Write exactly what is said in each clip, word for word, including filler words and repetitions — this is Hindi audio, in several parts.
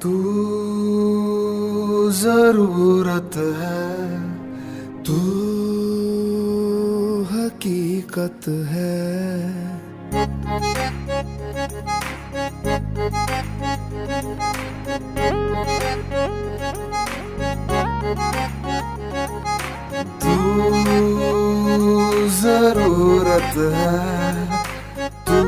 तू जरूरत है, तू हकीकत है। तू जरूरत है, तू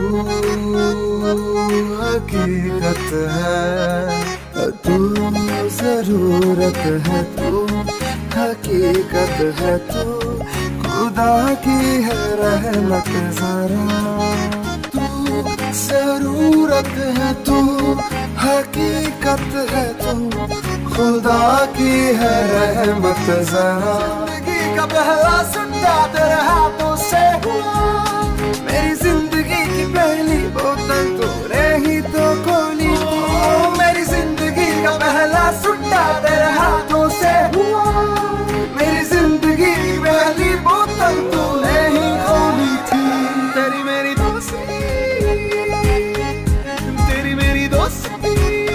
हकीकत है। तू जरूरत है, तू हकीकत है। तू खुदा की है रहमत जरा। तू जरूरत है, तू हकीकत है। तू खुदा की है रहमत जरा। जिंदगी का पहला सुट्टा तेरे हाथों से हुआ। मेरी जिंदगी की पहली बोतल तूने ही तो खोली। मेरी जिंदगी का पहला सुट्टा तेरे हाथों से हुआ। मेरी जिंदगी की पहली बोतल तूने ही खोली थी। तेरी मेरी दोस्ती, तेरी मेरी दोस्ती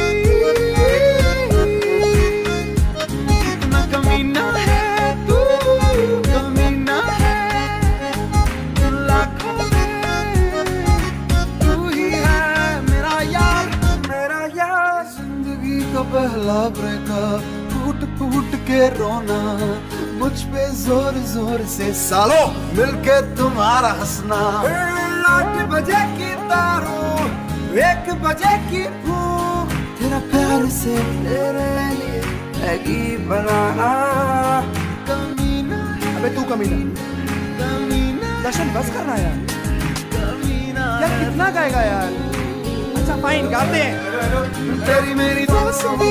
कितना कमीना है तू, कमीना है लाखों में। तू ही है मेरा यार, मेरा यार। जिंदगी का पहला ब्रेकअप, टूट टूट के रोना, मुझ पे जोर जोर से सालों मिलके तुम्हारा हंसना। आठ बजे की दारू, एक बजे की भूख, तेरा प्यार से तेरे लिए मैगी बनाना। कमीना, अबे तू कमीना, कमीना। दर्शन बस करना यार, कमीना यार। कितना गाएगा यार? अच्छा फाइन, गाते हैं। तेरी मेरी दोस्ती,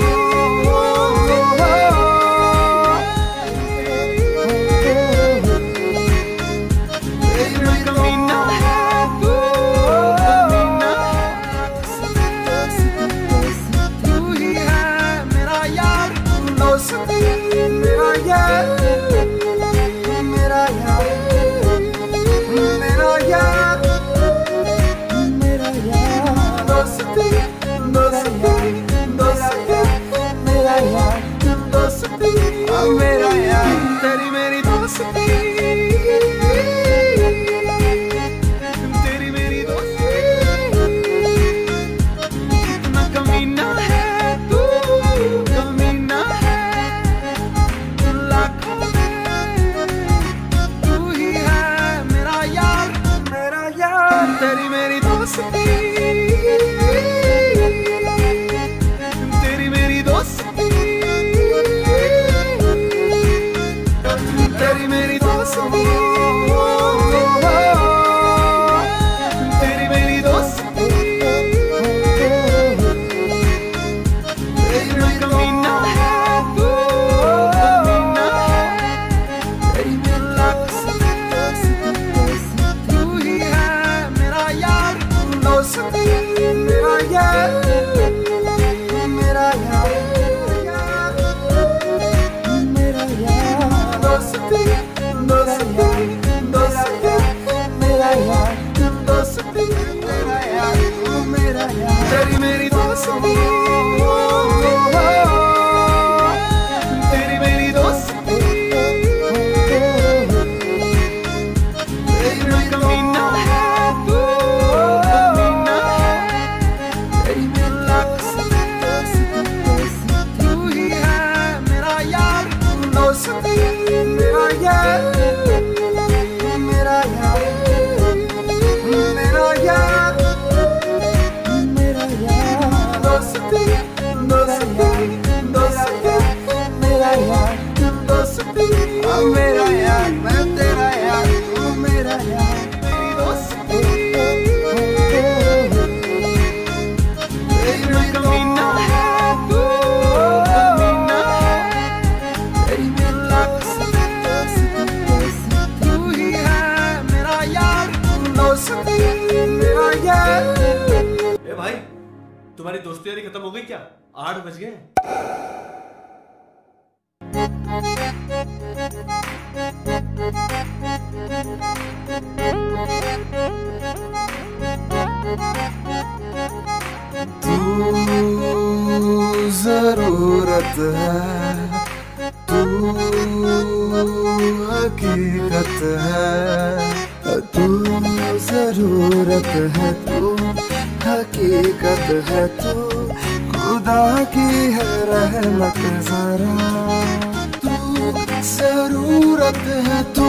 मेरा यार। तेरी मेरी दोस्ती, तेरी मेरी दोस्ती कितना कमीना है तू, कमीना है लाखों में। तू ही है मेरा यार, मेरा यार। तेरी मेरी दोस्ती, तेरी मेरी दोस्ती, तेरी मेरी दोस्ती, तेरी मेरी दोस्ती कमीना है तू, कमीना है तेरी तू ही है मेरा यार, दोस्ती मेरा यार, मेरा यार, मेरा यार। दोस्ती, दोस्ती, दोस्ती मेरा यार, दोस्ती मेरा यार, मेरा यार। तेरी मेरी दोस्ती, तेरी मेरी दोस्ती, तेरी मेरी कमीना है तू, कमीना है तेरी मेरी तू ही है मेरा यार, दोस्ती मेरा यार, मेरा यार, मेरा यार, मेरा यार। दोस्ती, दोस्ती, दोस्ती मेरा यार, दोस्ती मेरा यार। मैं तेरा यार, तू मेरा यार। मेरी दोस्ती, तेरी मेरी कमीना है तू, कमीना है तेरी ए भाई, तुम्हारी दोस्ती यारी खत्म हो गई क्या? आठ बज गए। तू हकीकत है तू, हकीकत है तू, जरूरत है तू, हकीकत है तू, खुदा की है रहमत जरा तू, जरूरत है तू,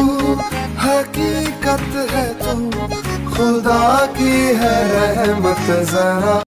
हकीकत है तू, खुदा की है रहमत जरा।